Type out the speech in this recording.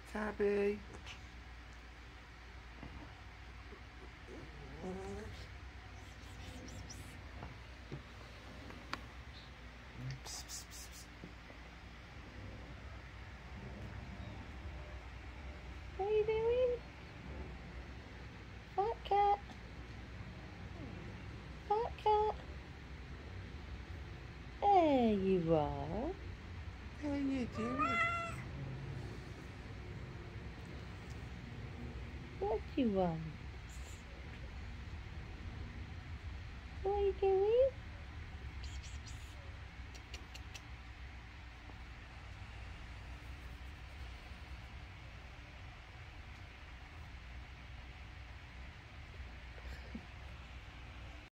Tabby. What are you doing? Fat cat. Fat cat. There you are. How are you doing? What do you want? What are you doing?